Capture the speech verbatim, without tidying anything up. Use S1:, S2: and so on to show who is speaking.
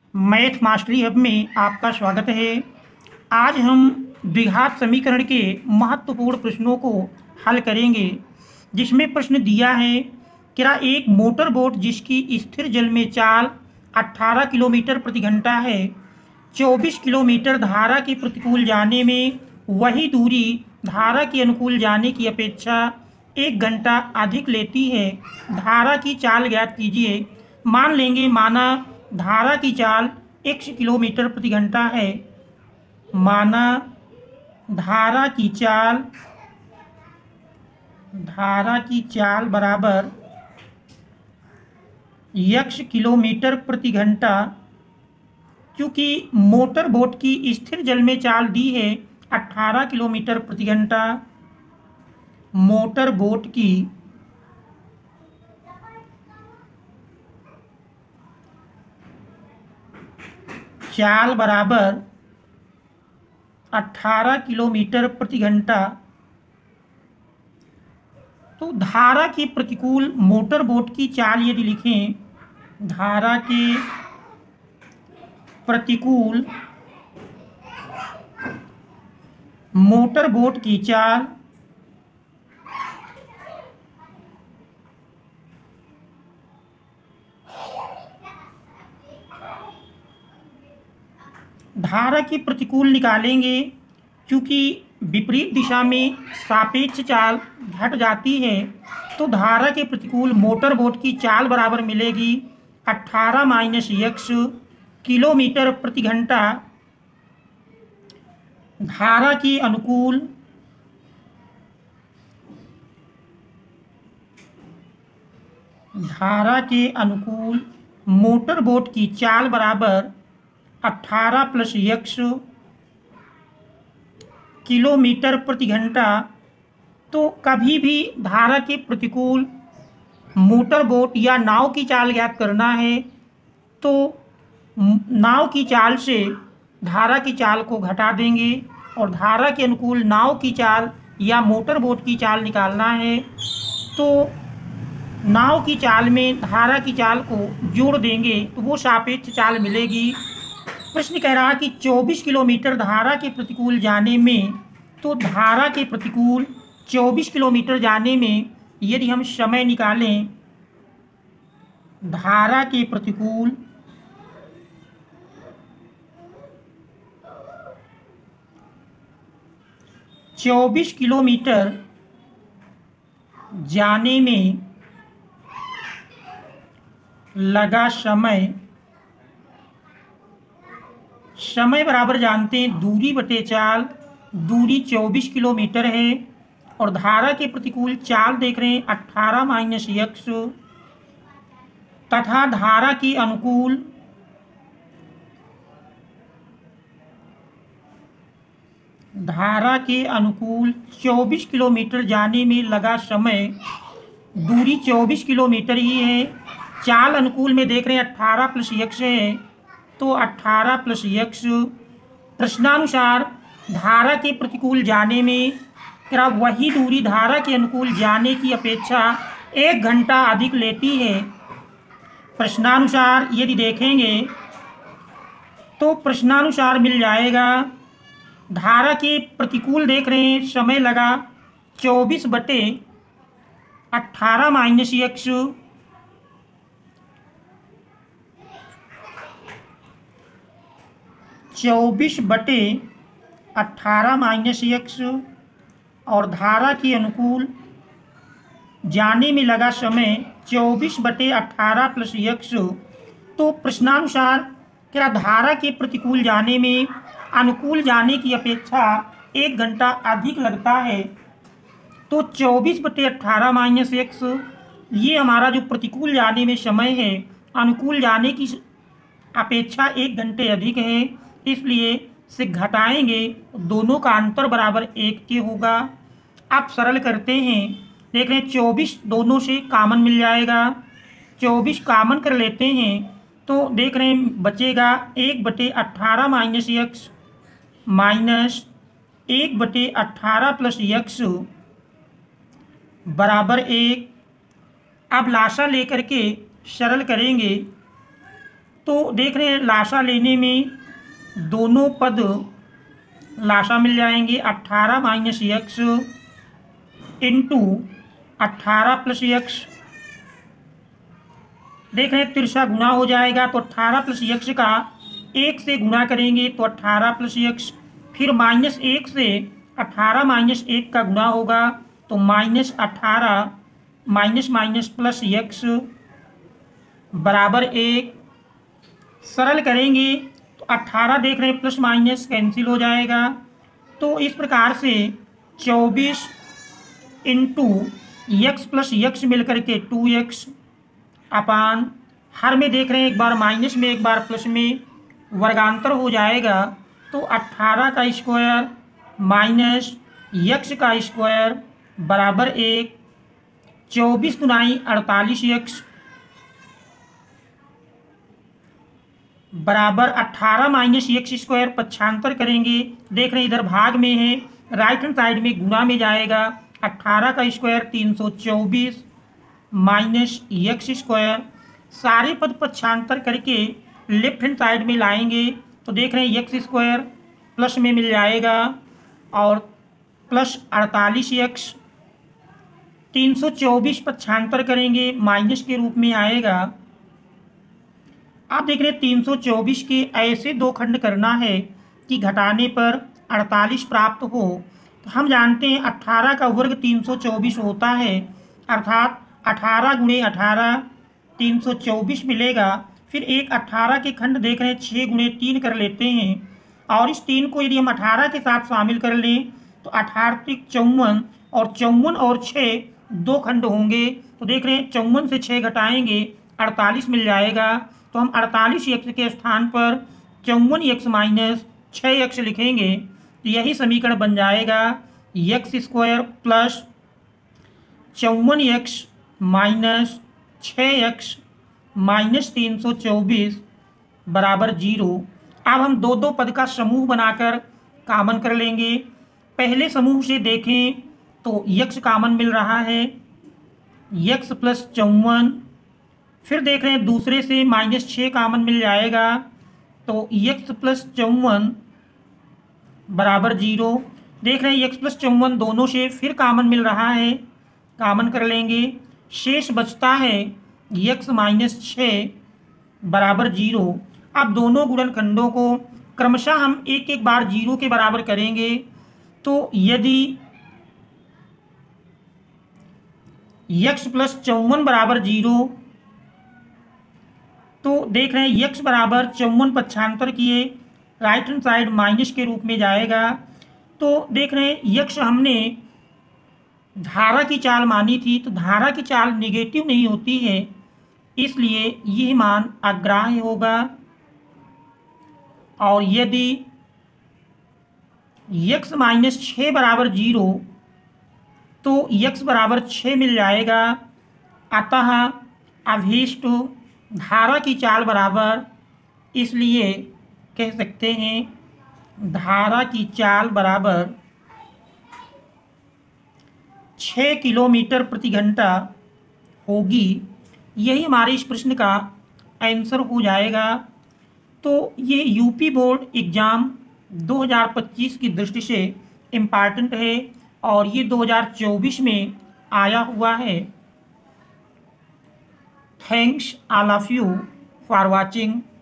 S1: Math mastery hub में आपका स्वागत है। आज हम द्विघात समीकरण के महत्वपूर्ण प्रश्नों को हल करेंगे, जिसमें प्रश्न दिया है कि एक मोटर बोट जिसकी स्थिर जल में चाल अठारह किलोमीटर प्रति घंटा है, चौबीस किलोमीटर धारा के प्रतिकूल जाने में वही दूरी धारा के अनुकूल जाने की अपेक्षा एक घंटा अधिक लेती है। धारा की चाल ज्ञात कीजिए। मान लेंगे माना धारा की चाल x किलोमीटर प्रति घंटा है। माना धारा की चाल धारा की चाल बराबर x किलोमीटर प्रति घंटा। क्योंकि मोटर बोट की स्थिर जल में चाल दी है अठारह किलोमीटर प्रति घंटा, मोटर बोट की चाल बराबर अठारह किलोमीटर प्रति घंटा, तो धारा के प्रतिकूल मोटर बोट की चाल यदि लिखें, धारा के प्रतिकूल मोटर बोट की चाल धारा की प्रतिकूल निकालेंगे। क्योंकि विपरीत दिशा में सापेक्ष चाल घट जाती है, तो धारा के प्रतिकूल मोटर बोट की चाल बराबर मिलेगी अठारह माइनस एक्स किलोमीटर प्रति घंटा। धारा के अनुकूल धारा के अनुकूल मोटर बोट की चाल बराबर अठारह प्लस एक्स किलोमीटर प्रति घंटा। तो कभी भी धारा के प्रतिकूल मोटर बोट या नाव की चाल ज्ञात करना है, तो नाव की चाल से धारा की चाल को घटा देंगे, और धारा के अनुकूल नाव की चाल या मोटर बोट की चाल निकालना है, तो नाव की चाल में धारा की चाल को जोड़ देंगे, तो वो सापेक्ष चाल मिलेगी। प्रश्न कह रहा कि चौबीस किलोमीटर धारा के प्रतिकूल जाने में, तो धारा के प्रतिकूल चौबीस किलोमीटर जाने में यदि हम समय निकालें, धारा के प्रतिकूल चौबीस किलोमीटर जाने में लगा समय समय बराबर जानते हैं दूरी बटे चाल। दूरी चौबीस किलोमीटर है और धारा के प्रतिकूल चाल देख रहे हैं अठारह माइनस एक्स, तथा धारा के अनुकूल धारा के अनुकूल चौबीस किलोमीटर जाने में लगा समय। दूरी चौबीस किलोमीटर ही है। चाल अनुकूल में देख रहे हैं अठारह प्लस एक्स है, तो अठारह प्लस एक्स। प्रश्नानुसार धारा के प्रतिकूल जाने में क्या वही दूरी धारा के अनुकूल जाने की अपेक्षा एक घंटा अधिक लेती है। प्रश्नानुसार यदि देखेंगे तो प्रश्नानुसार मिल जाएगा, धारा के प्रतिकूल देख रहे हैं समय लगा चौबीस बटे अट्ठारह माइनस एक्स, चौबीस बटे अट्ठारह माइनस एक्स, और धारा के अनुकूल जाने में लगा समय चौबीस बटे अट्ठारह प्लस एक्स। तो प्रश्नानुसार क्या धारा के प्रतिकूल जाने में अनुकूल जाने की अपेक्षा एक घंटा अधिक लगता है, तो चौबीस बटे अट्ठारह माइनस एक्स ये हमारा जो प्रतिकूल जाने में समय है अनुकूल जाने की अपेक्षा एक घंटे अधिक है, इसलिए से घटाएंगे दोनों का अंतर बराबर एक के होगा। अब सरल करते हैं। देख रहे हैं चौबीस दोनों से कामन मिल जाएगा, चौबीस कामन कर लेते हैं, तो देख रहे हैं बचेगा एक बटे अट्ठारह माइनस एक्स माइनस एक बटे अट्ठारह प्लस एक्स बराबर एक। अब लाशा लेकर के सरल करेंगे तो देख रहे हैं लाशा लेने में दोनों पद लाशा मिल जाएंगे। अट्ठारह माइनस एक्स इंटू अट्ठारह प्लस एक्स, देख रहे हैं तिरछा गुना हो जाएगा तो अट्ठारह प्लस एक्स का एक से गुना करेंगे तो अट्ठारह प्लस एक्स, फिर माइनस एक से अट्ठारह माइनस एक का गुना होगा तो माइनस अट्ठारह माइनस माइनस प्लस एक्स बराबर एक। सरल करेंगे तो अट्ठारह देख रहे हैं प्लस माइनस कैंसिल हो जाएगा। तो इस प्रकार से चौबीस इंटू एक्स प्लस एक्स मिलकर के टू एक्स अपान हर में देख रहे हैं एक बार माइनस में एक बार प्लस में वर्गांतर हो जाएगा तो अट्ठारह का स्क्वायर माइनस एक्स का स्क्वायर बराबर एक। चौबीस दुनाई अड़तालीस एक्स बराबर अट्ठारह माइनस एक्स स्क्वायर पक्षांतर करेंगे, देख रहे हैं इधर भाग में है राइट हैंड साइड में गुना में जाएगा। अट्ठारह का स्क्वायर तीन सौ चौबीस माइनस एक्स स्क्वायर, सारे पद पक्षांतर करके लेफ्ट हैंड साइड में लाएंगे तो देख रहे हैं एक्स स्क्वायर प्लस में मिल जाएगा और प्लस अड़तालीस एक्स, तीन सौ चौबीस पक्षांतर करेंगे माइनस के रूप में आएगा। आप देख रहे हैं तीन सौ चौबीस के ऐसे दो खंड करना है कि घटाने पर अड़तालीस प्राप्त हो। तो हम जानते हैं अट्ठारह का वर्ग तीन सौ चौबीस होता है, अर्थात अठारह गुणे अठारह तीन सौ चौबीस मिलेगा। फिर एक अट्ठारह के खंड देख रहे हैं छः गुणे तीन कर लेते हैं और इस तीन को यदि हम अठारह के साथ शामिल कर लें तो अठारह चौवन और चौवन और छः दो खंड होंगे तो देख रहे हैं चौवन से छः घटाएंगे अड़तालीस मिल जाएगा। तो हम अड़तालीस एक्स के स्थान पर चौवन एक्स माइनस छः एक्स लिखेंगे तो यही समीकरण बन जाएगा एक्स स्क्वायर प्लस चौवन एक्स माइनस छः एक्स माइनस तीन सौ चौबीस बराबर जीरो। अब हम दो दो पद का समूह बनाकर कामन कर लेंगे। पहले समूह से देखें तो यक्स कामन मिल रहा है, यक्स प्लस चौवन। फिर देख रहे हैं दूसरे से माइनस छः कामन मिल जाएगा तो यक्स प्लस चौवन बराबर जीरो। देख रहे हैं यक्स प्लस चौवन दोनों से फिर कामन मिल रहा है, कामन कर लेंगे। शेष बचता है यक्स माइनस छः बराबर जीरो। अब दोनों गुणनखंडों को क्रमशः हम एक एक बार जीरो के बराबर करेंगे। तो यदि यक्स प्लस चौवन बराबर जीरो तो देख रहे हैं यक्स बराबर चौवन पक्षांतर किए राइट हैंड साइड माइनस के रूप में जाएगा। तो देख रहे हैं यक्स हमने धारा की चाल मानी थी तो धारा की चाल नेगेटिव नहीं होती है, इसलिए यह मान अग्राह्य होगा। और यदि यक्स माइनस छः बराबर जीरो तो यक्स बराबर छः मिल जाएगा। अतः अभीष्ट धारा की चाल बराबर, इसलिए कह सकते हैं धारा की चाल बराबर छः किलोमीटर प्रति घंटा होगी। यही हमारे इस प्रश्न का आंसर हो जाएगा। तो ये यूपी बोर्ड एग्ज़ाम दो हज़ार पच्चीस की दृष्टि से इम्पॉर्टेंट है और ये दो हज़ार चौबीस में आया हुआ है। Thanks all of you for watching.